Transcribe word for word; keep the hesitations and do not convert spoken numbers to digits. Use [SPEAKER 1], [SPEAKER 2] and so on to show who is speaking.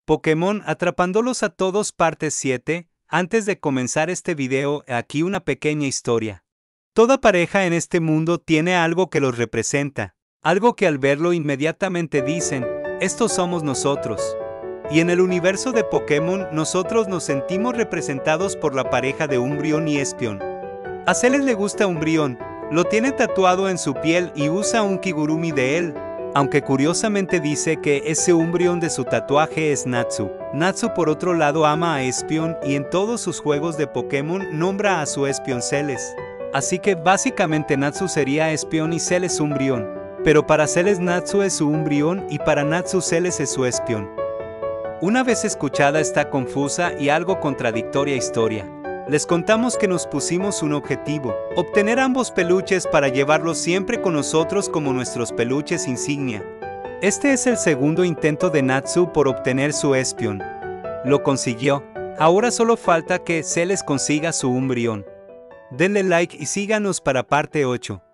[SPEAKER 1] Pokémon Atrapándolos a Todos parte siete. Antes de comenzar este video, aquí una pequeña historia. Toda pareja en este mundo tiene algo que los representa, algo que al verlo inmediatamente dicen, estos somos nosotros. Y en el universo de Pokémon, nosotros nos sentimos representados por la pareja de Umbreon y Espeon. A Celes le gusta Umbreon, lo tiene tatuado en su piel y usa un Kigurumi de él, aunque curiosamente dice que ese Umbreon de su tatuaje es Natsu. Natsu por otro lado ama a Espeon y en todos sus juegos de Pokémon nombra a su Espeon Celes. Así que básicamente Natsu sería Espeon y Celes Umbreon. Pero para Celes Natsu es su Umbreon y para Natsu Celes es su Espeon. Una vez escuchada esta confusa y algo contradictoria historia, les contamos que nos pusimos un objetivo, obtener ambos peluches para llevarlos siempre con nosotros como nuestros peluches insignia. Este es el segundo intento de Natsu por obtener su Espeon. Lo consiguió, ahora solo falta que Celes consiga su Umbreon. Denle like y síganos para parte ocho.